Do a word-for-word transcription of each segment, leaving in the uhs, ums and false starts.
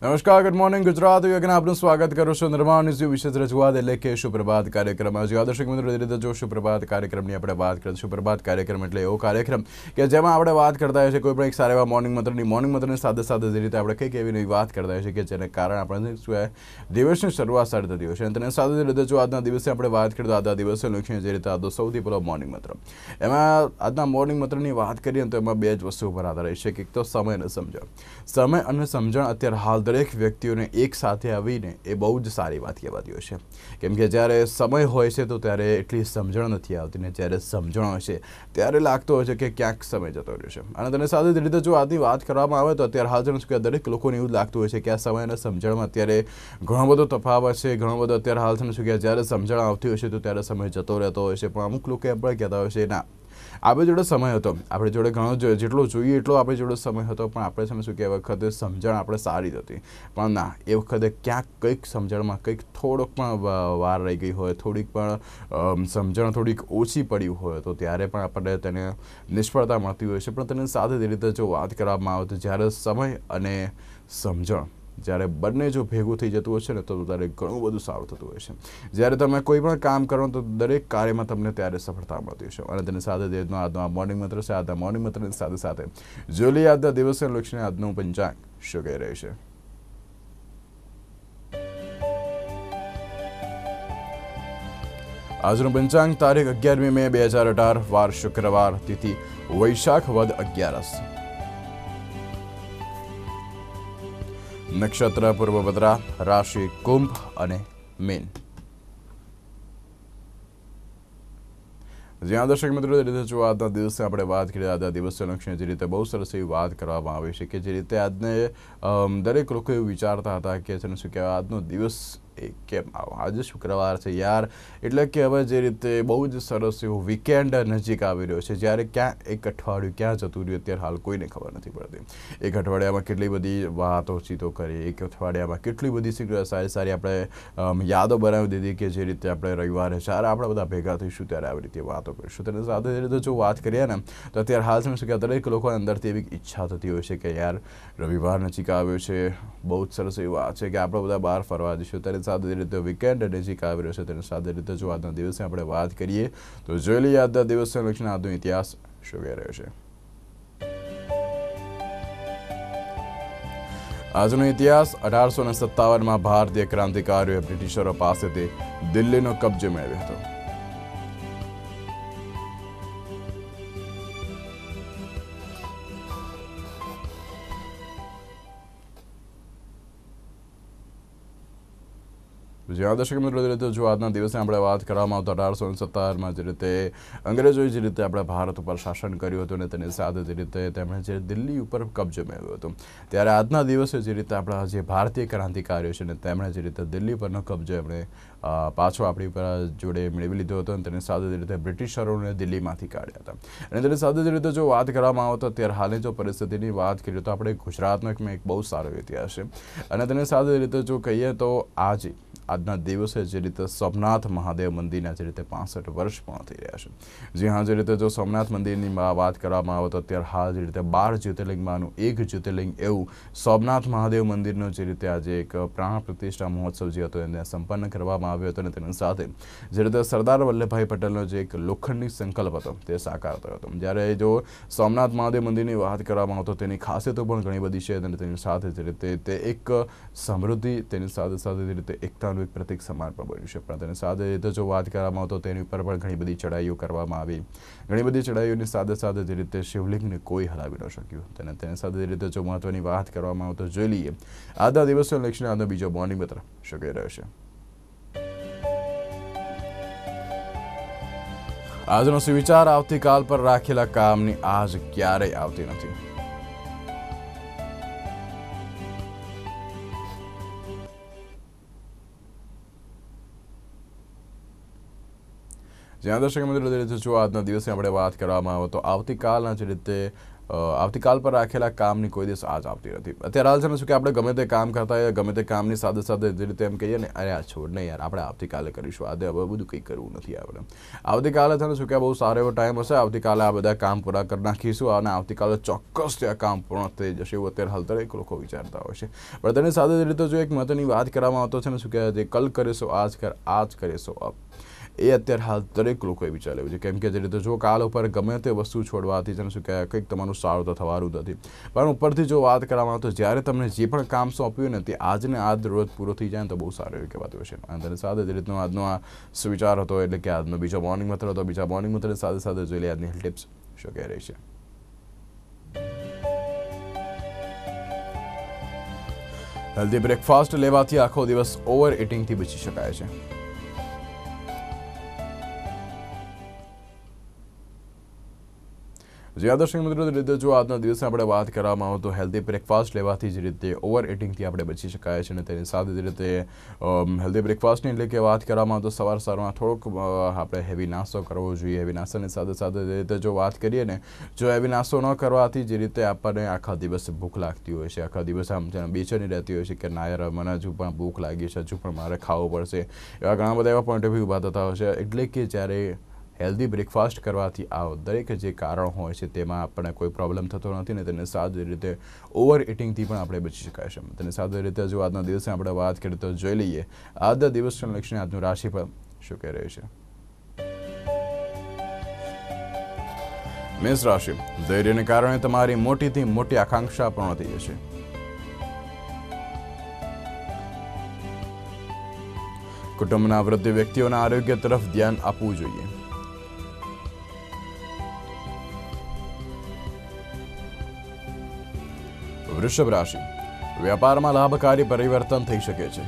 નમસ્કાર, good morning Gujarat યોગને આપનું સ્વાગત કરું છું. નિર્માણ ન્યૂઝ વિશેષ રજૂઆત એટલે કે સુપ્રભાત કાર્યક્રમ. આજે દર્શક મિત્રો રીતે જો સુપ્રભાત કાર્યક્રમની આપણે વાત કરીશું. સુપ્રભાત કાર્યક્રમ એટલે એવો કાર્યક્રમ કે જેમાં આપણે વાત કરતા હોઈએ છીએ કોઈ પણ એક સારા એવા મોર્નિંગ મંત્રની મોર્નિંગ મંત્રની સાથે સાથે જે રીતે આપણે કંઈક એવી નવી વાત કરતા હોઈએ છીએ કે જેને કારણે આપણે શું દિવસની શરૂઆત સારી થતી હોય છે. અને તેની સાથે રીતે જો આજના દિવસે આપણે વાત કરીએ તો આજના દિવસે લક્ષ્મી જે રીતે આજનો સૌથી પહેલો મોર્નિંગ મંત્ર, એમાં આજના મોર્નિંગ મંત્રની વાત કરીએ તો એમાં બે જ વસ્તુ ઉપર આધાર રહે છે. એક તો સમય અને સમજણ. સમય અને સમજણ અત્યારે હાલ દરેક વ્યક્તિઓને એક સાથે આવીને એ બહુ જ સારી વાત કહેવાતી હોય છે. કેમ કે જ્યારે સમય હોય છે તો ત્યારે એટલી સમજણ નથી આવતી, ને જ્યારે સમજણ હોય છે ત્યારે લાગતો હોય છે કે ક્યાંક સમય જતો રહ્યો છે. અને તેની સાથે રીતે જો આજની વાત કરવામાં આવે તો અત્યારે હાલ શું દરેક લોકોને એવું લાગતું હોય છે કે આ સમય અને સમજણમાં અત્યારે ઘણો બધો તફાવત છે. ઘણો બધો અત્યારે હાલ શું કે જ્યારે સમજણ આવતી હોય છે તો ત્યારે સમય જતો રહેતો હોય છે. પણ અમુક લોકો એમ પણ કહેતા હોય છે ના, આપણી જોડે સમય હતો, આપણી જોડે ઘણો જેટલો જોઈએ એટલો આપણી જોડે સમય હતો, પણ આપણે સમય શું કે વખતે સમજણ આપણે સારી હતી. પણ ના, એ વખતે ક્યાંક કંઈક સમજણમાં કંઈક થોડોક પણ વાર રહી ગઈ હોય, થોડીક પણ સમજણ થોડીક ઓછી પડી હોય તો ત્યારે પણ આપણને તેને નિષ્ફળતા મળતી હોય છે. પણ તેની સાથે જ રીતે જો વાત કરવામાં આવે તો જ્યારે સમય અને સમજણ જ્યારે બંને જો ભેગું થઈ જતું હોય છે ને તો ત્યારે ઘણું બધું સારું થતું હોય છે. જ્યારે તમે કોઈ પણ કામ કરો તો દરેક કાર્યમાં તમને ત્યારે સફળતા મળતી છે. અને તેની સાથે આજનો આજનો મોર્નિંગ મંત્ર છે. આજના મોર્નિંગ મંત્રની સાથે સાથે જોલી આજના દિવસે લક્ષ્મી આજનું પંચાંગ શું કહી રહી છે. આજનું પંચાંગ તારીખ અગિયારમી મે બે હજાર અઢાર, વાર શુક્રવાર, તિથિ વૈશાખ વદ અગિયારસ, નક્ષત્ર પૂર્વભદ્રા, રાશિ કુંભ અને મીન. જ્યાં દર્શક મિત્રો રીતે જો આજના દિવસે આપણે વાત કરીએ, આજના દિવસે લક્ષ્મી જે રીતે બહુ સરસ એવી વાત કરવામાં આવી છે કે જે રીતે આજને દરેક લોકો એવું વિચારતા હતા કે શું કહેવાય આજનો દિવસ એ કેમ આવો, આજે શુક્રવાર છે યાર, એટલે કે હવે જે રીતે બહુ જ સરસ એવું વીકેન્ડ નજીક આવી રહ્યો છે. જ્યારે ક્યાં એક અઠવાડિયું ક્યાં જતું રહ્યું અત્યારે હાલ કોઈને ખબર નથી પડતી. એક અઠવાડિયામાં કેટલી બધી વાતો ચીતો કરી, એક અઠવાડિયામાં કેટલી બધી સારી સારી આપણે યાદો બનાવી દીધી કે જે રીતે આપણે રવિવારે જ્યારે આપણે બધા ભેગા થઈશું ત્યારે આવી રીતે વાતો કરીશું. તેની સાથે રીતે જો વાત કરીએ ને તો અત્યારે હાલ શું કે દરેક લોકોની અંદરથી એવી ઈચ્છા થતી હોય છે કે યાર રવિવાર નજીક આવ્યો છે, બહુ જ સરસ એવી વાત છે કે આપણે બધા બહાર ફરવા જઈશું. ત્યારે સાથે રીતે વીકેન્ડ નજીક આવી રહ્યો છે. તેની સાથે રીતે જો આજના દિવસે આપણે વાત કરીએ તો જોઈ લઈએ આજના દિવસે લક્ષ્મી આજનો ઇતિહાસ શું કહી રહ્યો છે. આજનો ઇતિહાસ અઢારસો ને સત્તાવનમાં ભારતીય ક્રાંતિકારીઓએ બ્રિટિશરો પાસેથી દિલ્હીનો કબજો મેળવ્યો હતો. જ્યાં દર્શક મિત્રો જે રીતે જો આજના દિવસે આપણે વાત કરવામાં આવતો અઢારસો ને સત્તાવનમાં જે રીતે અંગ્રેજોએ જે રીતે આપણા ભારત ઉપર શાસન કર્યું હતું અને તેની સાથે જે રીતે તેમણે જે દિલ્હી ઉપર કબજો મેળવ્યો હતો, ત્યારે આજના દિવસે જે રીતે આપણા જે ભારતીય ક્રાંતિકારીઓ છે ને તેમણે જે રીતે દિલ્હી પરનો કબજો એમણે પાછો આપણી ઉપર જોડે મેળવી લીધો હતો. અને તેની સાથે જે રીતે બ્રિટિશરોને દિલ્હીમાંથી કાઢ્યા હતા. અને તેની સાથે જે રીતે જો વાત કરવામાં આવે તો અત્યારે હાલની જો પરિસ્થિતિની વાત કરીએ તો આપણે ગુજરાતનો એક એક બહુ સારો ઇતિહાસ છે. અને તેની સાથે જે રીતે જો કહીએ તો આજે આજના દિવસે જે રીતે સોમનાથ મહાદેવ મંદિરના જે રીતે પાસઠ વર્ષ પૂર્ણ થઈ રહ્યા છે. જી હા, જે રીતે જો સોમનાથ મંદિરની વાત કરવામાં આવે તો અત્યારે હાલ જે રીતે બાર જ્યોતિર્લિંગમાંનું એક જ્યોતિર્લિંગ એવું સોમનાથ મહાદેવ મંદિરનો જે રીતે આજે એક પ્રાણ પ્રતિષ્ઠા મહોત્સવ જે હતો એને સંપન્ન કરવામાં આવ્યો હતો. અને તેની સાથે જે રીતે સરદાર વલ્લભભાઈ પટેલનો જે એક લોખંડી સંકલ્પ હતો તે સાકાર થયો હતો. જ્યારે જો સોમનાથ મહાદેવ મંદિરની વાત કરવામાં આવે તો તેની ખાસિયતો પણ ઘણી બધી છે. અને તેની સાથે જે રીતે તે એક સમૃદ્ધિ, તેની સાથે સાથે જે રીતે એકતા એક પ્રતિક સમાન પણ બન્યું છે. પણ તેની સાથે રીતે જો વાત કરવામાં આવે તો તેની ઉપર પણ ઘણી બધી ચડાઈઓ કરવામાં આવી. ઘણી બધી ચડાઈઓની સાથે સાથે જે રીતે શિવલિંગને કોઈ હલાવી ન શક્યું. તેને તેની સાથે જે રીતે જો મહત્વની વાત કરવામાં આવે તો જોઈ લઈએ આજના દિવસે લક્ષ્મી આજનો બીજો મોર્નિંગ મંત્ર શું કહી રહ્યો છે. આજનો સુવિચાર આવતીકાલ પર રાખેલા કામની આજ ક્યારેય આવતી નથી. જ્યાં દર્શક મિત્રો જે રીતે જો આજના દિવસે આપણે વાત કરવામાં આવે તો આવતીકાલના જે રીતે આવતીકાલ પર રાખેલા કામની કોઈ દિવસ આજ આવતી નથી. અત્યારે હાલ છે ને શું કે આપણે ગમે તે કામ કરતા હોય, ગમે તે કામની સાથે સાથે જે રીતે એમ કહીએ ને, અરે આ છોડ ને યાર, આપણે આવતીકાલે કરીશું, આજે હવે બધું કંઈ કરવું નથી આપણે. આવતીકાલે છે ને શું કે બહુ સારો એવો ટાઈમ હશે, આવતીકાલે આ બધા કામ પૂરા કરી નાખીશું અને આવતીકાલે ચોક્કસ આ કામ પૂર્ણ થઈ જશે એવું અત્યારે હાલ દરેક લોકો વિચારતા હોય છે. પણ તેની સાથે જ રીતે જો એક મહત્વની વાત કરવામાં આવતો છે ને શું કે જે કલ કરીશું આજ કર, આજ કરીશું અબ, એ અત્યારે હાલ દરેક લોકોએ વિચારેલું છે. કેમ કે જે રીતે જો કાલ ઉપર ગમે તે વસ્તુ છોડવાથી છે શું કે કંઈક તમારું સારું તો થવાનું નથી, પણ ઉપરથી જો વાત કરવામાં આવે તો જ્યારે તમને જે પણ કામ સોંપ્યું ને તે આજને આજ રોજ પૂરો થઈ જાય તો બહુ સારું એવું કહેવાતું હશે. અને તેની સાથે જ રીતનો આજનો આ સુવિચાર હતો, એટલે કે આજનો બીજો મોર્નિંગ મંત્ર હતો. બીજા મોર્નિંગ મંત્રની સાથે સાથે જોઈ લે આજની ટિપ્સ શું કહી રહી છે. હેલ્ધી બ્રેકફાસ્ટ લેવાથી આખો દિવસ ઓવર ઇટિંગથી બચી શકાય છે. જે દર્શક મિત્રો રીતે જો આજના દિવસે આપણે વાત કરવામાં આવે તો હેલ્ધી બ્રેકફાસ્ટ લેવાથી જ રીતે ઓવર ઇટિંગથી આપણે બચી શકાય છે. અને તેની સાથે જ રીતે હેલ્ધી બ્રેકફાસ્ટની એટલે કે વાત કરવામાં આવે તો સવાર સવારમાં થોડોક આપણે હેવી નાસ્તો કરવો જોઈએ. હેવી નાસ્તાની સાથે સાથે જે રીતે જો વાત કરીએ ને, જો હેવી નાસ્તો ન કરવાથી જે રીતે આપણને આખા દિવસે ભૂખ લાગતી હોય છે, આખા દિવસે આમ બેચેની રહેતી હોય છે કે ના યાર મને હજુ પણ ભૂખ લાગી છે, હજુ પણ મારે ખાવું પડશે, એવા ઘણા બધા એવા પોઈન્ટ ઓફ વ્યૂ ઊભા થતા હોય છે. એટલે કે જ્યારે હેલ્ધી બ્રેકફાસ્ટ કરવાથી આ દરેક જે કારણ હોય છે તેમાં આપણને કોઈ પ્રોબ્લેમ થતો નથી ને તેને સારી રીતે ઓવર ઇટિંગથી પણ આપણે બચી શકાય છે. તેની સાથે રીતે જો આજના દિવસે આપણે વાત કરીએ તો જોઈ લઈએ આજના દિવસના લક્ષણે આજનું રાશિફળ શું કહી રહ્યું છે. મેષ રાશિ, ધૈર્યને કારણે તમારી મોટીથી મોટી આકાંક્ષા પૂર્ણ થઈ જશે. કુટુંબના વૃદ્ધ વ્યક્તિઓના આરોગ્ય તરફ ધ્યાન આપવું જોઈએ. વૃષભ રાશિ, વ્યાપારમાં લાભકારી પરિવર્તન થઈ શકે છે.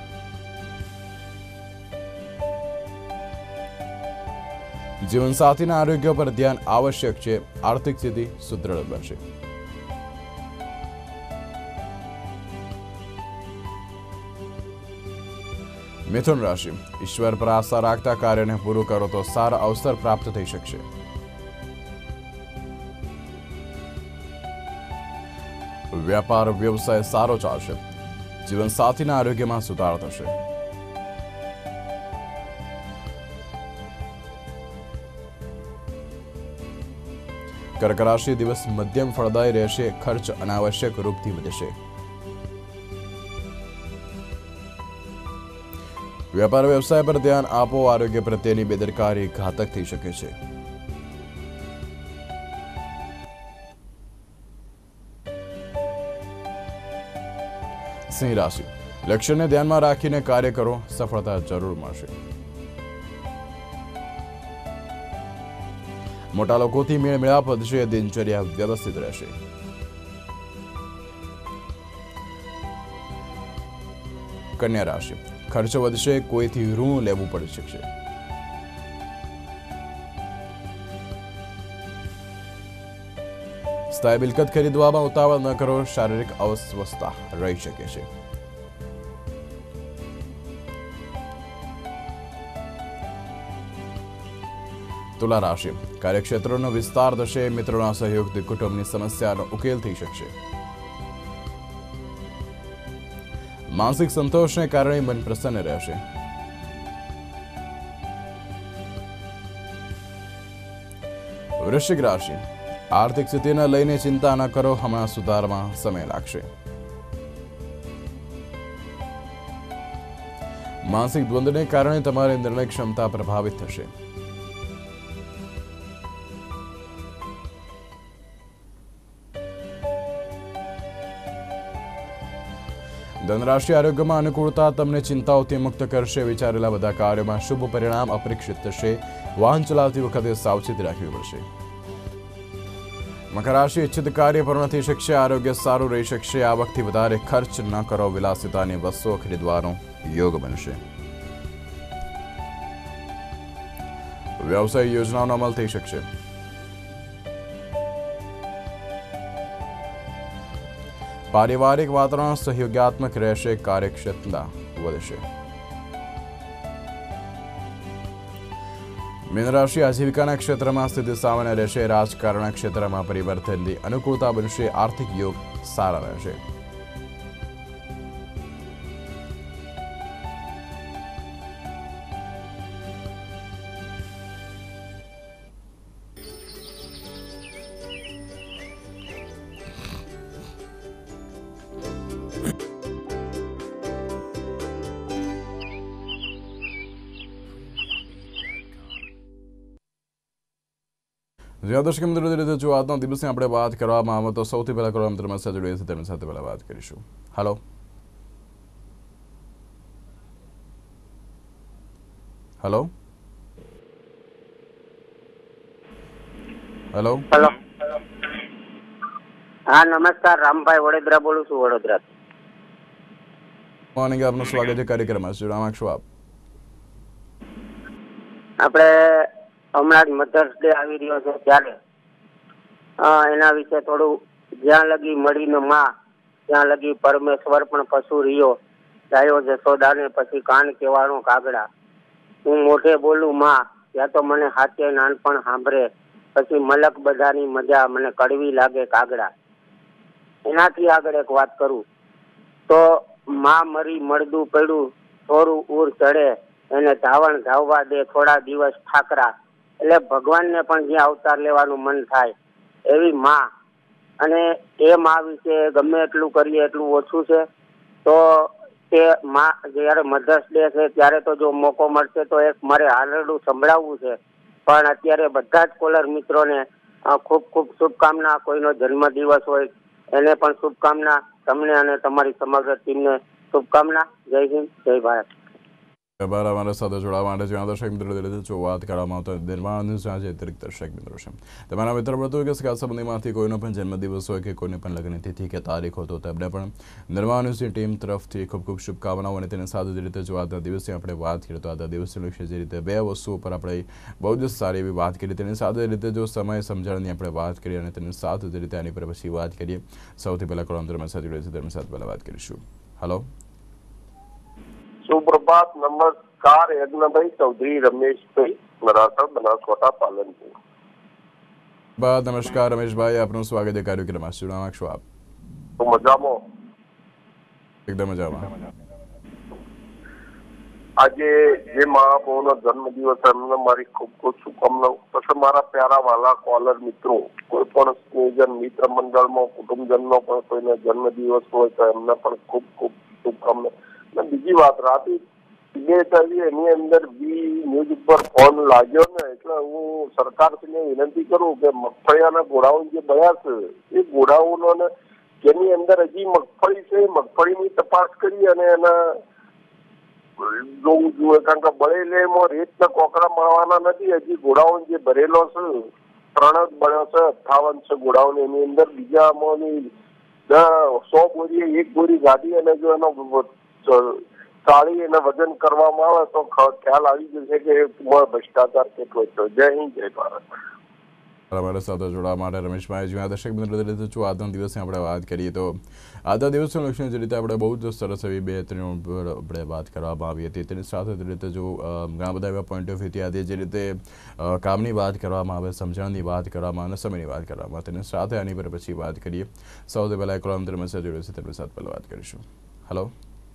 જીવનસાથીના આરોગ્ય પર ધ્યાન આવશ્યક છે. આર્થિક સ્થિતિ સુદૃઢ બનશે. મિથુન રાશિ, ઈશ્વર પર આશા રાખતા કાર્યને પૂરું કરો તો સારા અવસર પ્રાપ્ત થઈ શકશે. વ્યાપાર વ્યવસાય સારો ચાલશે. જીવનસાથીના આરોગ્યમાં સુધારો થશે. કર્ક રાશિ, દિવસ મધ્યમ ફળદાયી રહેશે. ખર્ચ અનાવશ્યક રૂપથી વધશે. વ્યાપાર વ્યવસાય પર ધ્યાન આપો. આરોગ્ય પ્રત્યેની બેદરકારી ઘાતક થઈ શકે છે. સિંહ રાશિ, લક્ષ્યને ધ્યાનમાં રાખીને કાર્ય કરો. સફળતા જરૂર મળશે. મોટા લોકોથી મેળ મેળાપ વધશે. દિનચર્યા વ્યવસ્થિત રહેશે. કન્યા રાશિ, ખર્ચ વધશે. કોઈથી ઋણ લેવું પડી શકશે. સ્થાયી મિલકત ખરીદવામાં ઉતાવળ ન કરો. શારીરિક અસ્વસ્થતા રહી શકે છે. તુલા રાશિ, કાર્યક્ષેત્રનો વિસ્તાર થશે. મિત્રોના સહયોગથી કુટુંબની સમસ્યાનો ઉકેલ થઈ શકશે. માનસિક સંતોષને કારણે મન પ્રસન્ન રહેશે. વૃશ્ચિક રાશિ, આર્થિક સ્થિતિને લઈને ચિંતા ન કરો. હમણાં સુધારમાં સમય લાગશે. માનસિક દ્વંદ્વને કારણે તમારી નિર્ણય ક્ષમતા પ્રભાવિત થશે. ધનરાશિ, આરોગ્યમાં અનુકૂળતા તમને ચિંતાઓથી મુક્ત કરશે. વિચારેલા બધા કાર્યોમાં શુભ પરિણામ અપેક્ષિત થશે. વાહન ચલાવતી વખતે સાવચેતી રાખવી પડશે. મકર રાશિ, ઇચ્છિત કાર્ય પૂર્ણ થઈ શકશે. આરોગ્ય સારું રહી શકશે. આવકથી વધારે ખર્ચ ન કરો. વિલાસિતાની વસ્તુઓ ખરીદવાનો યોગ બનશે. વ્યવસાય યોજનાઓનો અમલ થઈ શકશે. પારિવારિક વાતાવરણ સહયોગાત્મક રહેશે. કાર્યક્ષમતા વધશે. મીન રાશિ આજીવિકાના ક્ષેત્રમાં સ્થિતિ સામાન્ય રહેશે. રાજકારણ ક્ષેત્રમાં પરિવર્તનની અનુકૂળતા બનશે. આર્થિક યોગ સારા રહેશે. જ્યાં દર્શક મિત્રો રીતે જો આજના દિવસની આપણે વાત કરવામાં આવે તો સૌથી પહેલા કરવા મિત્ર સાથે જોડીએ છીએ તેમની સાથે પહેલા વાત કરીશું. હેલો હેલો હેલો હેલો હા નમસ્કાર, રામભાઈ વડોદરા બોલું છું. વડોદરા મોર્નિંગ, આપનું સ્વાગત છે કાર્યક્રમમાં. શું નામ આપશો આપ? આપણે હમણાં જ મધર્સ ડે આવી રહ્યો છે ત્યારે એના વિશે થોડું, જ્યાં લગી મળીને માં ત્યાં લગી પરમેશ્વર પણ પશુ રહ્યો, ગાયો જશોદાને પછી કાન કેવાણો કાગડા. હું મોઢે બોલું માં ત્યાં તો મને હાથે નાનપણ સાંભળે, પછી મલક બધાની મજા મને કડવી લાગે કાગડા. એનાથી આગળ એક વાત કરું તો માં મરી મળદું પડ્યું, થોડું ઉર ચડે એને ધાવણ ધાવવા દે થોડા દિવસ ઠાકરા. એટલે ભગવાનને પણ જ્યાં અવતાર લેવાનું મન થાય એવી માં. અને એ માં વિશે ગમે એટલું કરીએ એટલું ઓછું છે. તો તે માં જયારે મધર્સ ડે છે ત્યારે તો જો મોકો મળશે તો એક મારે હાલરડું સંભળાવવું છે. પણ અત્યારે બધા જ કોલર મિત્રોને ખૂબ ખૂબ શુભકામના. કોઈનો જન્મદિવસ હોય એને પણ શુભકામના. તમને અને તમારી સમગ્ર ટીમને શુભકામના. જય હિન્દ, જય ભારત. આભાર અમારા સાથે જોડાવા માટે. જ્યાં દર્શક મિત્રો જો વાત કરવામાં આવતા નિર્માણ ન્યૂઝ આજે અતિરિક્ત દર્શક મિત્રો છે. તમારા મિત્ર પડતું કે સગા સંબંધીમાંથી કોઈનો પણ જન્મદિવસ હોય કે કોઈને પણ લગ્ન તિથિ કે તારીખ હોય તો તેમને પણ નિર્માણ ન્યૂઝની ટીમ તરફથી ખૂબ ખૂબ શુભકામનાઓ. અને તેની સાથે જ રીતે જો આજના દિવસે આપણે વાત કરીએ તો આજના દિવસે જે રીતે બે વસ્તુઓ પર આપણે બહુ જ સારી એવી વાત કરી, તેની સાથે રીતે જો સમય સમજણની આપણે વાત કરીએ અને તેની સાથે જ રીતે આની પર પછી વાત કરીએ. સૌથી પહેલાં કોલમ સાથે જોડે છે તેમની સાથે પહેલાં વાત કરીશું. હેલો સુપ્રભાત, નમસ્કાર. યજ્ઞભાઈ ચૌધરી રમેશભાઈ, નરાસર બનાસકાંઠા, પાલનપુર. બાદ નમસ્કાર રમેશભાઈ, આપનું સ્વાગત છે કાર્યક્રમમાં. શું નામ આપશો આપ? મજામાં, એકદમ મજામાં. આજે જે મા બહુનો જન્મદિવસ એમને મારી ખૂબ ખૂબ શુભકામનાઓ. પછી મારા પ્યારા વાલા કોલર મિત્રો, કોઈ પણ સ્નેહજન મિત્ર મંડળમાં કુટુંબજનનો પણ કોઈને જન્મદિવસ હોય તો એમને પણ ખૂબ ખૂબ શુભકામનાઓ. બીજી વાત, રાતે એની અંદર બી ન્યૂઝ ઉપર ફોન લાગ્યો ને એટલે હું સરકારશ્રીને વિનંતી કરું કે મગફળીના ગોડાઉન જે બન્યા છે એ ગોડાઉનો જેની અંદર હજી મગફળી છે મગફળીની તપાસ કરી અને એના જોવું જોઈએ. કારણ કે બળેલે એમાં રેતના કોકડા મળવાના નથી. હજી ગોડાઉન જે ભરેલો છે ત્રણ જ બન્યો છે, અઠાવન છે ગોડાઉન. એની અંદર બીજામાંની સો બોરી એક બોરી ગાડી અને જો એનો ચાળી એને વજન કરવામાં આવે તો ખ્યાલ આવી જશે કે ભ્રષ્ટાચાર કેટલો છે. જય હિન્દ, જય ભારત. અમારા સાથે જોડાવા માટે રમેશભાઈ. જ્યાં દર્શક મિત્રો જો આજના દિવસે આપણે વાત કરીએ તો આજના દિવસનું લક્ષણ જે રીતે આપણે બહુ જ સરસ એવી બે ત્રણ આપણે વાત કરવામાં આવી હતી. તેની સાથે રીતે જો ઘણા બધા એવા પોઈન્ટ ઓફ વ્યૂથી આજે જે રીતે કામની વાત કરવામાં આવે, સમજણની વાત કરવામાં અને સમયની વાત કરવામાં, તેની સાથે આની પર પછી વાત કરીએ. સૌથી પહેલાં એક રામ રમેશ જોડે છે તેમની સાથે પહેલાં વાત કરીશું. હેલો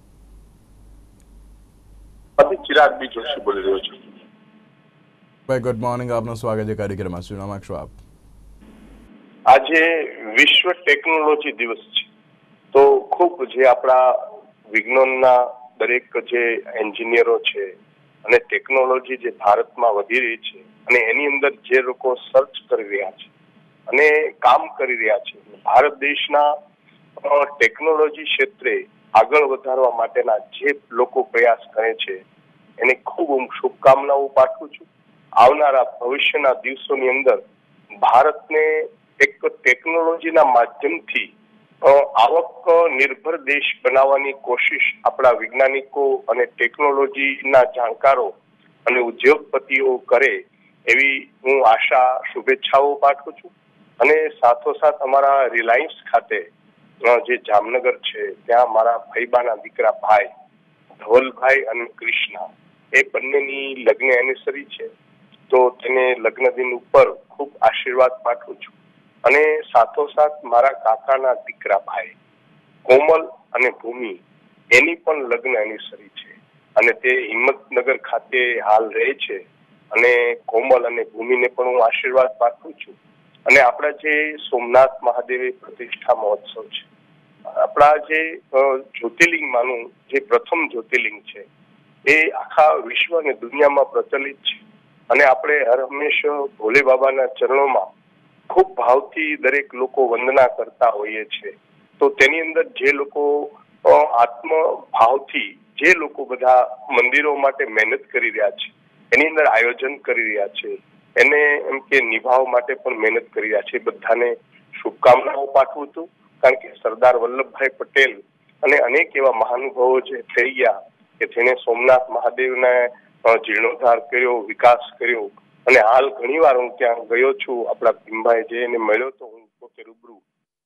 ચિરાગ બી જોશી બોલી રહ્યો છું. ભાઈ ગુડ મોર્નિંગ, આપનું સ્વાગત છે કાર્યક્રમમાં. શું નામ આપશો આપ? આજે વિશ્વ ટેકનોલોજી દિવસ છે તો ખૂબ જે આપણા વિજ્ઞાનના દરેક જે એન્જિનિયરો છે અને ટેકનોલોજી જે ભારતમાં વધી રહી છે અને એની અંદર જે લોકો સર્ચ કરી રહ્યા છે અને કામ કરી રહ્યા છે, ભારત દેશના ટેકનોલોજી ક્ષેત્રે આગળ વધારવા માટેના જે લોકો પ્રયાસ કરે છે એને ખૂબ હું શુભકામનાઓ પાઠવું છું. આવનારા ભવિષ્યના દિવસોની અંદર ભારતને એક ટેકનોલોજીના માધ્યમથી આવક નિર્ભર દેશ બનાવવાની કોશિશ આપણા વૈજ્ઞાનિકો અને ટેકનોલોજીના જાણકારો અને ઉદ્યોગપતિઓ કરે એવી હું આશા શુભેચ્છાઓ પાઠવું છું. અને સાથોસાથ અમારા રિલાયન્સ ખાતે જે જામનગર છે ત્યાં મારા ભાઈબાના દીકરા ભાઈ ધવલભાઈ અને કૃષ્ણા એ બંનેની લગ્ન એનિવર્સરી છે. તો તેને લગ્ન દિન ઉપર ખૂબ આશીર્વાદ પાઠવું છું. અને સાથોસાથ મારા કાકાના દીકરા ભાઈ કોમલ અને ભૂમિ એની પણ લગ્ન એનિવર્સરી છે અને તે હિંમતનગર ખાતે હાલ રહે છે. અને કોમલ અને ભૂમિને પણ હું આશીર્વાદ પાઠવું છું. અને આપણા જે સોમનાથ મહાદેવ પ્રતિષ્ઠા મહોત્સવ છે, આપણા જે જ્યોતિર્લિંગમાંનું જે પ્રથમ જ્યોતિર્લિંગ છે એ આખા વિશ્વ અને દુનિયામાં પ્રચલિત છે. અને આપણે હર હંમેશા ભોલે બાબાના ચરણોમાં ખૂબ ભાવથી દરેક લોકો વંદના કરતા હોઈએ છીએ. તો તેની અંદર જે લોકો આત્મ ભાવથી જે લોકો બધા મંદિરો માટે મહેનત કરી રહ્યા છે, એની અંદર આયોજન કરી રહ્યા છે, એને એમ કે નિભાવ માટે પણ મહેનત કરી રહ્યા છે, બધાને શુભકામનાઓ પાઠવું છું. કારણ કે સરદાર વલ્લભભાઈ પટેલ અને અનેક એવા મહાનુભાવો જે થઈ ગયા કે જેને સોમનાથ મહાદેવને જીર્ણોદ્ધાર કર્યો, વિકાસ કર્યો. અને હાલ ઘણી વાર હું ત્યાં ગયો છું, આપણા ભીમભાઈ જે એને મળ્યો તો હું પોતે રૂબરૂ.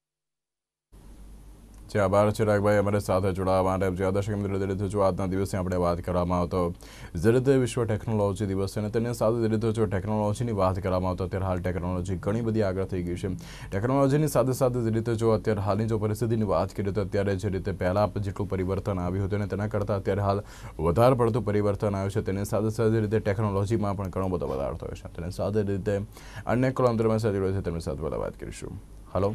જી આભાર ચિરાગભાઈ અમારી સાથે જોડાવા માટે. જે દર્શક મિત્રો રીતે જો આજના દિવસે આપણે વાત કરવામાં આવતો જે રીતે વિશ્વ ટેકનોલોજી દિવસ છે અને તેની સાથે રીતે જો ટેકનોલોજીની વાત કરવામાં આવતો અત્યારે હાલ ટેકનોલોજી ઘણી બધી આગળ થઈ ગઈ છે. ટેકનોલોજીની સાથે સાથે જે રીતે જો અત્યારે હાલની જો પરિસ્થિતિની વાત કરીએ તો અત્યારે જે રીતે પહેલાં જેટલું પરિવર્તન આવ્યું હતું અને તેના કરતાં અત્યારે હાલ વધારે પડતું પરિવર્તન આવ્યું છે. તેની સાથે સાથે રીતે ટેકનોલોજીમાં પણ ઘણો બધો વધારો થયો છે. તેની સાથે રીતે અન્ય કોલંતરમાં સાથે જોડે છે તેમની સાથે પહેલાં વાત કરીશું. હલો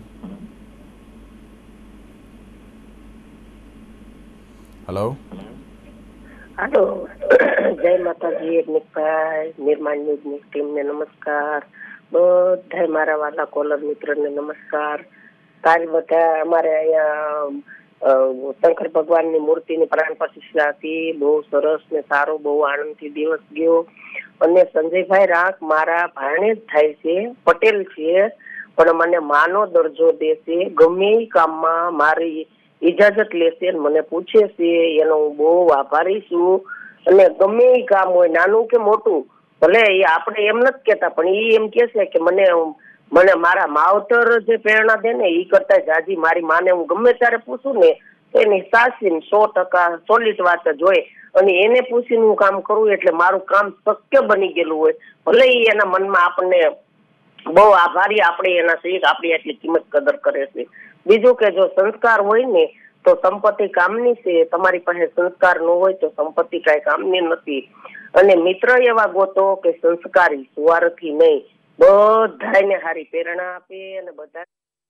હેલો હેલો જય માતાજી. યજ્ઞભાઈ, નિર્માણ ન્યૂઝની ટીમને નમસ્કાર. બધા મારા વાલા કોલર મિત્રોને નમસ્કાર. કાલ બધા અમારે અહીંયા શંકર ભગવાનની મૂર્તિની પ્રાણ પ્રતિષ્ઠા હતી. બહુ સરસ ને સારો, બહુ આનંદથી દિવસ ગયો. અને સંજયભાઈ રાખ મારા ભાણે જ થાય છે, પટેલ છે, પણ મને માનો દરજ્જો દેશે. ગમે એ કામમાં મારી ઇજાજત લેશે, મને પૂછે છે, એનો હું બહુ આભારી છું. અને ગમે એ કામ હોય, નાનું કે મોટું, ભલે એ આપણે એમ નથી કેતા, પણ એ એમ કે છે કે મને મને મારા માવતર જે પ્રેરણા દે ને એ કરતા જાજી મારી માને હું ગમે ત્યારે પૂછું ને તો એની સાસી સો ટકા સોલિડ વાત જ હોય. અને એને પૂછીને હું કામ કરું એટલે મારું કામ શક્ય બની ગયેલું હોય. ભલે એ એના મનમાં આપણને બહુ આભારી આપણે એના છીએ, આપણી એટલી કિંમત કદર કરે છે. બીજું કે જો સંસ્કાર હોય ને તો સંપત્તિ કામની છે. તમારી પાસે સંસ્કાર ન હોય તો સંપત્તિ કઈ કામની નથી. અને મિત્ર એવા ગોતો કે સંસ્કારી, સુવારથી નહીં, બધાને સારી પ્રેરણા આપે અને બધા.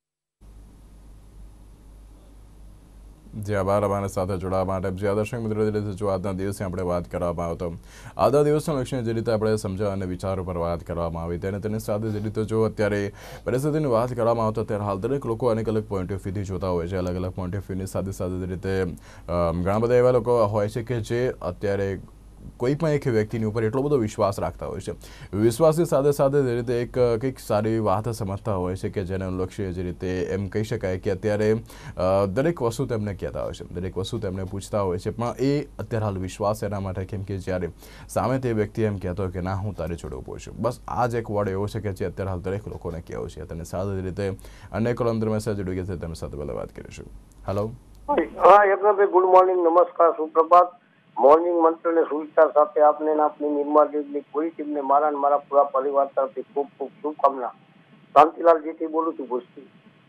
જે આભાર અમારી સાથે જોડાવા માટે. જે દર્શક મિત્રો રીતે જો આજના દિવસે આપણે વાત કરવામાં આવતો આજના દિવસના લક્ષ્ય જે રીતે આપણે સમજવા અને વિચારો પર વાત કરવામાં આવી તેને તેની સાથે જે રીતે જો અત્યારે પરિસ્થિતિની વાત કરવામાં આવતો ત્યારે હાલ દરેક લોકો અનેક અલગ પોઈન્ટ ઓફ વ્યૂથી જોતા હોય છે. અલગ અલગ પોઈન્ટ ઓફ વ્યૂની સાથે સાથે જે રીતે ઘણા બધા એવા લોકો હોય છે કે જે અત્યારે કોઈ પણ એક વ્યક્તિની ઉપર એટલો બધો વિશ્વાસ રાખતા હોય છે. વિશ્વાસની સાથે સાથે જે રીતે એક કંઈક સારી વાત સમજતા હોય છે કે જેને લક્ષ્ય જે રીતે એમ કહી શકાય કે અત્યારે દરેક વસ્તુ તેમને કહેતા હોય છે, દરેક વસ્તુ તેમને પૂછતા હોય છે, પણ એ અત્યારે હાલ વિશ્વાસ એના માટે કેમ કે જ્યારે સામે તે વ્યક્તિ એમ કહેતો હોય કે ના હું તારી જોડે ઊભો છું, બસ આ જ એક વર્ડ એવો છે કે જે અત્યારે હાલ દરેક લોકોને કહેવું છે. તેની સાથે જ રીતે અન્ય કોલમ મેસેજ જોડી ગયા છે તેમની સાથે પહેલાં વાત કરીશું. હેલો હા યજ્ઞભાઈ, ગુડ મોર્નિંગ, નમસ્કાર, સુપ્રભાત. મોર્નિંગ મંત્રને સુવિચાર સાથે આપને આપની નિર્માણ ની પૂરી ટીમને મારા અને મારા પૂરા પરિવાર તરફથી ખૂબ ખૂબ શુભકામના. શાંતિલાલજીથી બોલું છું ભુજથી.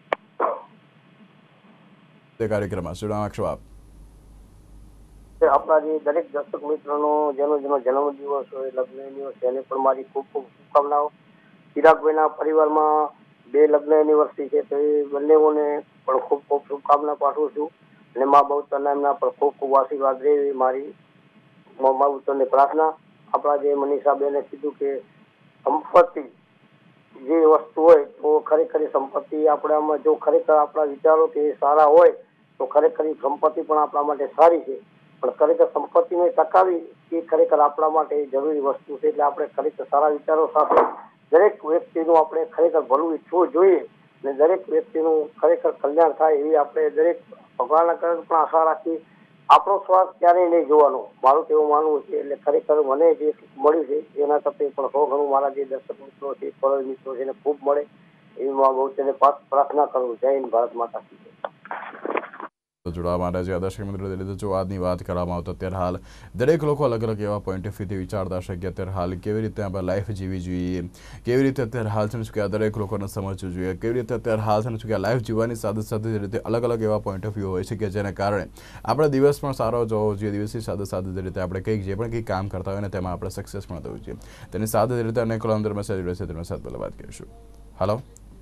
તે કાર્યક્રમમાં શું નાખશો આપ? આપણા જે દરેક દર્શક મિત્રોનો જેનો જેનો જન્મદિવસ હોય, લગ્ન દિવસ, એને પણ મારી ખૂબ ખૂબ શુભકામનાઓ. ચિરાગભાઈના પરિવારમાં બે લગ્ન એનિવર્સરી છે તો એ બંનેઓને પણ ખૂબ ખૂબ શુભકામના પાઠવું છું. અને મા બહુતરના એમના પર ખૂબ ખૂબ આશીર્વાદ રહે એવી મારી મા બહુતરની પ્રાર્થના. આપણા જે મનીષાબેને કીધું કે સંપત્તિ જે વસ્તુ હોય તો ખરેખર સંપત્તિ આપણામાં જો ખરેખર આપણા વિચારો કે સારા હોય તો ખરેખર સંપત્તિ પણ આપણા માટે સારી છે. પણ ખરેખર સંપત્તિને ટકાવી એ ખરેખર આપણા માટે જરૂરી વસ્તુ છે. એટલે આપણે ખરેખર સારા વિચારો સાથે દરેક વ્યક્તિનું આપણે ખરેખર ભલું ઈચ્છવું જોઈએ અને દરેક વ્યક્તિનું ખરેખર કલ્યાણ થાય એવી આપણે દરેક ભગવાનના કરે પણ આશા રાખી. આપણો સ્વાર્થ ક્યારેય નહીં જોવાનો, મારું તો એવું માનવું છે. એટલે ખરેખર મને જે મળ્યું છે એના કરતા પણ સો ઘણું મારા જે દર્શક મિત્રો છે, ફરજ મિત્રો છે એને ખૂબ મળે એવી મા બહુ તેને પ્રાર્થના કરું. જય હિન્દ, ભારત માતા કી જય. જોડાવા માટે છે દર્શક મિત્રો રીતે જો આજની વાત કરવામાં આવે તો અત્યારે હાલ દરેક લોકો અલગ અલગ એવા પોઈન્ટ ઓફ વ્યૂથી વિચારતા હશે કે અત્યારે હાલ કેવી રીતે આપણે લાઈફ જીવી જોઈએ, કેવી રીતે અત્યારે હાલ છે ને શું કે દરેક લોકોને સમજવું જોઈએ, કેવી રીતે અત્યારે હાલ છે ને શું કે લાઈફ જીવવાની સાથે સાથે જે રીતે અલગ અલગ એવા પોઈન્ટ ઓફ વ્યૂ હોય છે કે જેને કારણે આપણે દિવસ પણ સારો જવો જોઈએ, દિવસની સાથે સાથે જે રીતે આપણે કંઈક જે પણ કંઈક કામ કરતા હોય ને તેમાં આપણે સક્સેસ પણ થવું જોઈએ. તેની સાથે જે રીતે અનેક અંદર મેસેજ રહેશે તેની સાથે પહેલાં વાત કરીશું. હલો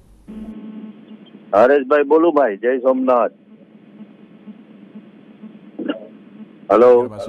હરેશભાઈ બોલું ભાઈ, જય સોમનાથ. હેલો.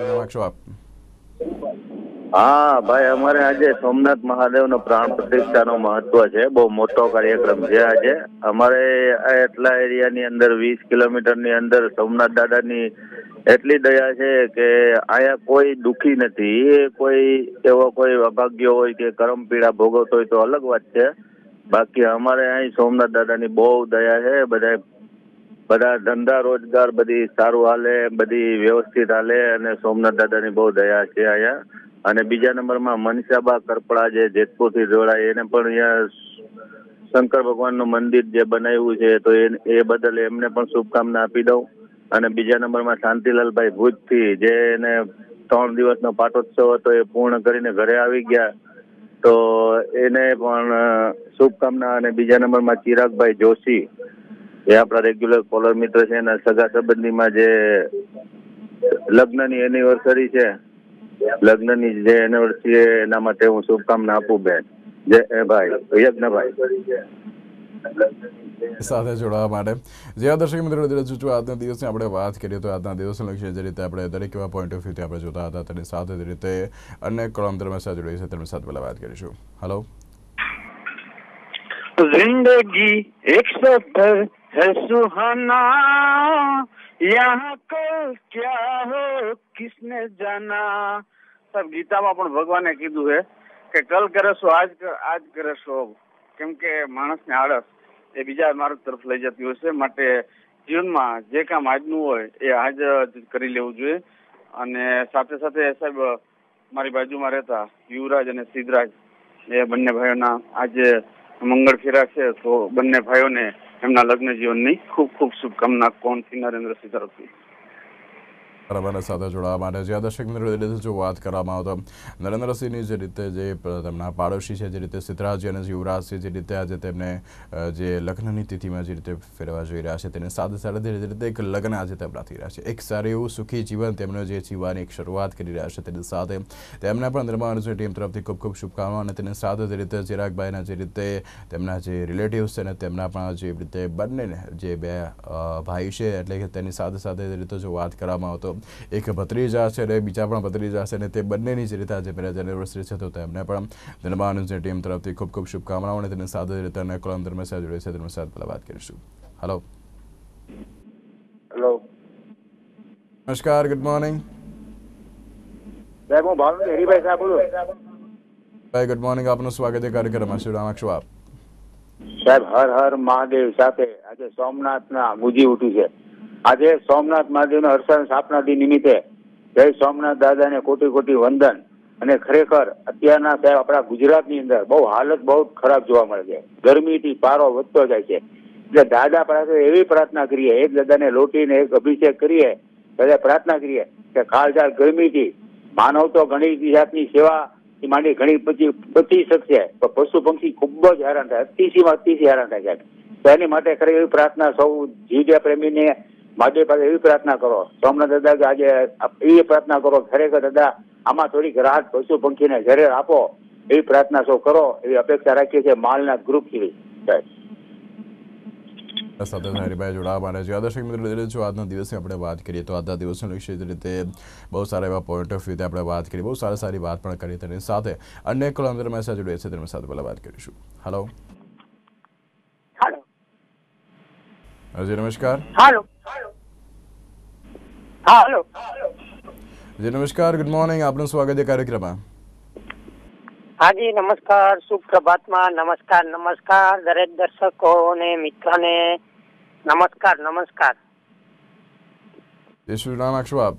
હા ભાઈ, અમારે આજે સોમનાથ મહાદેવનો પ્રાણ પ્રતિષ્ઠાનો મહત્વ છે. બહુ મોટો કાર્યક્રમ છે આજે અમારે એટલા એરિયાની અંદર વીસ કિલોમીટરની અંદર સોમનાથ દાદાની એટલી દયા છે કે અહીંયા કોઈ દુઃખી નથી. એ કોઈ એવો કોઈ અભાગ્ય હોય કે કરમ પીડા ભોગવતો હોય તો અલગ વાત છે. બાકી અમારે અહીં સોમનાથ દાદાની બહુ દયા છે. બધા બધા ધંધા રોજગાર બધી સારું હાલે, બધી વ્યવસ્થિત હાલે અને સોમનાથ દાદાની બહુ દયા છે અહીંયા. અને બીજા નંબરમાં મનસાબા કરપડા જે જેતપુરથી જોડાય એને પણ અહીંયા શંકર ભગવાનનું મંદિર જે બનાવ્યું છે તો એ બદલ એમને પણ શુભકામના આપી દઉં. અને બીજા નંબરમાં શાંતિલાલભાઈ ભુજથી જે એને ત્રણ દિવસનો પાટોત્સવ હતો એ પૂર્ણ કરીને ઘરે આવી ગયા તો એને પણ શુભકામના. અને બીજા નંબરમાં ચિરાગભાઈ જોશી એ આપણા રેગ્યુલર કોલર મિત્ર છે, એના સગા સંબંધીમાં જે લગ્નની એનિવર્સરી છે, લગ્નની જે એનિવર્સરી એના માટે હું શુભકામના આપું બેન. જય ભાઈ યજ્ઞભાઈ સાથે જોડાવા માટે. જે દર્શક મિત્રો જો આજના દિવસની આપણે વાત કરીએ તો આજના દિવસને લક્ષી જે રીતે આપણે દરેક એવા પોઈન્ટ ઓફ વ્યૂથી આપણે જોતા હતા તેની સાથે જ રીતે અનેક કોલમ દરમિયાન જોડાઈ છે તેની સાથે પહેલાં વાત કરીશું. હલો. जिंदगी एक सफर है सुहाना, यहाँ कल क्या हो किसने जाना. સાહેબ, ગીતામાં પણ ભગવાને કીધું છે કે કલ કરેશો આજ આજ કરેશો, કેમ કે માણસને આળસ એ બીજા માર્ગ તરફ લઈ જતી હોય છે. માટે જીવનમાં જે કામ આજનું હોય એ આજ જ કરી લેવું જોઈએ. અને સાથે સાથે સાહેબ, મારી બાજુમાં રહેતા યુવરાજ અને સિદ્ધરાજ એ બંને ભાઈઓના આજે મંગળ ફેરા છે તો બંને ભાઈઓને એમના લગ્ન જીવનની ખૂબ ખૂબ શુભકામના કોણથી નરેન્દ્રસિંહ તરફથી. બરાબર સાથે જોડાવા માટે જે દર્શક મિત્રો જો વાત કરવામાં આવતો નરેન્દ્રસિંહની જે રીતે જે તેમના પાડોશી છે જે રીતે સિદ્ધરાજ અને યુવરાજ છે જે રીતે આજે તેમને જે લગ્નની તિથિમાં જે રીતે ફેરવા જઈ રહ્યા છે તેની સાથે સાથે જે રીતે એક લગ્ન આજે તેમના થઈ રહ્યા છે. એક સારું એવું સુખી જીવન તેમનો જે જીવવાની એક શરૂઆત કરી રહ્યા છે તેની સાથે તેમને પણ નિર્માણ ટીમ તરફથી ખૂબ ખૂબ શુભકામનાઓ. અને તેની સાથે જે રીતે ચિરાગભાઈના જે રીતે તેમના જે રિલેટિવ્સ છે ને તેમના પણ જે રીતે બંને જે બે ભાઈ છે એટલે કે તેની સાથે સાથે જે રીતે જો વાત કરવામાં આવતો એક ભત્રીજા છે અને બીજા પણ ભત્રીજા છે અને તે બંનેની જ રીતે આજે મેરેજ એનિવર્સરી છે તો તેમને પણ નિર્માણ ટીમ તરફથી ખૂબ ખૂબ શુભકામનાઓ. અને તેની સાથે રીતે અને કોલમ દરમિયાન સાથે જોડે છે તેની સાથે પહેલાં વાત કરીશું. હલો. હેલો. નમસ્કાર, ગુડ મોર્નિંગ સાહેબ. હું ભાવનગર હરિભાઈ સાહેબ બોલું. ભાઈ ગુડ મોર્નિંગ, આપનું સ્વાગત છે કાર્યક્રમમાં. શું નામ આપશો આપ? સાહેબ હર હર મહાદેવ સાથે આજે સોમનાથના ગુજી ઉઠ્યું છે. આજે સોમનાથ મહાદેવના હર્ષણ સ્થાપના દિન નિમિત્તે જય સોમનાથ દાદાને કોટી કોટી વંદન. અને ખરેખર અત્યારના સાહેબ આપણા ગુજરાતની અંદર બહુ હાલત બહુ ખરાબ જોવા મળે છે. ગરમીથી પારો વધતો જાય છે. એટલે દાદા પાસે એવી પ્રાર્થના કરીએ, એક દાદાને લોટીને એક અભિષેક કરીએ, દાદા પ્રાર્થના કરીએ કે કાળઝાળ ગરમીથી માનવ તો ઘણી જાતની સેવા માંડી ઘણી પછી બચી શકશે, પણ પશુ પક્ષી ખૂબ જ હેરાન થાય, અતિશીમાં અતિશી હેરાન થાય છે. તો એની માટે ખરેખર એવી પ્રાર્થના સૌ જીવદયા પ્રેમીને મહાદેવ પાસે એવી પ્રાર્થના કરો, સોમનાથ દાદા કે આજે એવી પ્રાર્થના કરો ખરેખર દાદા આમાં થોડીક રાહત પશુ પંખીને ઘરે આપો, એવી પ્રાર્થના સૌ કરો એવી અપેક્ષા રાખીએ છીએ માલનાથ ગ્રુપથી. સાથે હરિભાઈ જોડાવા માટે જે દર્શક મિત્રો જો આજના દિવસે આપણે વાત કરીએ તો આજના દિવસને લક્ષી રીતે બહુ સારા એવા પોઈન્ટ ઓફ વ્યૂથી આપણે વાત કરી, બહુ સારી સારી વાત પણ કરી. તેની સાથે અન્ય કોલમ મેસેજ જોડે છે તેની સાથે પહેલાં વાત કરીશું. હલો. જી નમસ્કાર. હાલો. હા હલો. જી નમસ્કાર, ગુડ મોર્નિંગ, આપનું સ્વાગત છે કાર્યક્રમમાં. હાજી નમસ્કાર, શુભ પ્રભાતમાં નમસ્કાર નમસ્કાર દરેક દર્શકો ને મિત્રોને નમસ્કાર નમસ્કાર. શું નામ આપશો આપ?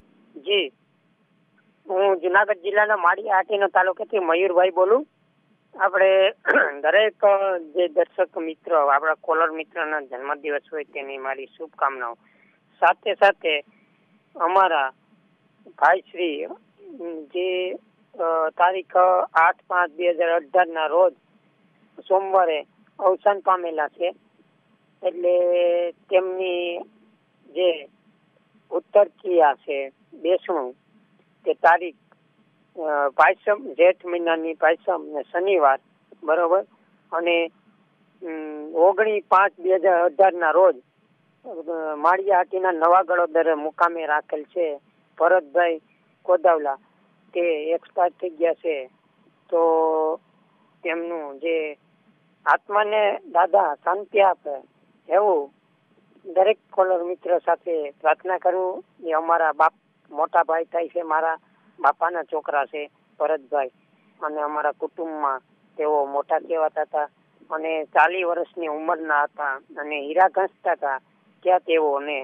જી, હું જુનાગઢ જિલ્લાના માળિયા હાટીનો તાલુકેથી મયુરભાઈ બોલું. આપણે દરેક જે દર્શક મિત્રો આપણા કોલર મિત્રના જન્મદિવસ હોય તેની મારી શુભકામનાઓ. સાથે સાથે અમારા ભાઈ શ્રી જે તારીખ આઠ પાંચ બે હજાર અઢાર ના રોજ સોમવારે અવસાન પામેલા છે, એટલે તેમની જે ઉત્તર ક્રિયા છે બેસણું તે તારીખ પાયસમ જેઠ મહિનાની પાયસમ ને શનિવાર બરોબર, અને ઓગણીસ પાંચ બે હજાર અઢાર ના રોજ માળિયાહાટીના નવા ગળોદરે મુકામે રાખેલ છે. ભરતભાઈ કોદાવલા તે એક્સપાયર થઈ ગયા છે, તો તેમનું જે આત્માને દાદા શાંતિ આપે એવું દરેક કોલર મિત્ર સાથે પ્રાર્થના કરું. એ અમારા બાપ મોટા ભાઈ થાય છે, મારા બાપાના છોકરા છે ભરતભાઈ, અને અમારા કુટુંબમાં તેઓ મોટા કહેવાતા હતા અને ચાલીસ વર્ષની ઉંમરના હતા અને હીરા ઘસતા હતા. ત્યાં તેઓને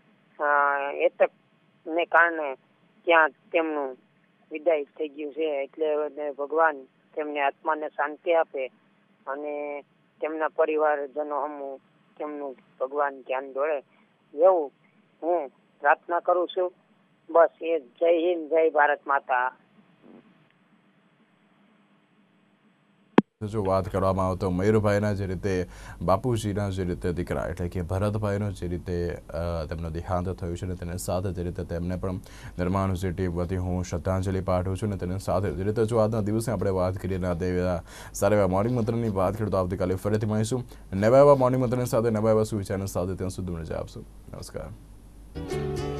એતકને કારણે ત્યાં તેમનું વિદાય થઈ ગયું છે. એટલે ભગવાન તેમને આત્માને શાંતિ આપે અને તેમના પરિવારજનો હમું તેમનું ભગવાન ધ્યાન દોડે એવું હું પ્રાર્થના કરું છું. બસ એ જય હિન્દ, જય ભારત માતા. જો વાત કરવામાં આવે તો મયુરભાઈના જે રીતે બાપુજીના જે રીતે દીકરા એટલે કે ભરતભાઈનો જે રીતે તેમનો દેહાંત થયું છે ને તેની સાથે જે રીતે તેમને પણ નિર્માણ યુનિવર્સિટી વતી હું શ્રદ્ધાંજલિ પાઠવું છું. ને તેની સાથે જે રીતે જો આજના દિવસે આપણે વાત કરીએ ને તેવા સારા એવા મોર્નિંગ મંત્રની વાત કરીએ તો આવતીકાલે ફરીથી મળીશું નવા એવા મોર્નિંગ મંત્રની સાથે, નવા એવા સુવિચારની સાથે. ત્યાં સુધી રજા આપશું. નમસ્કાર.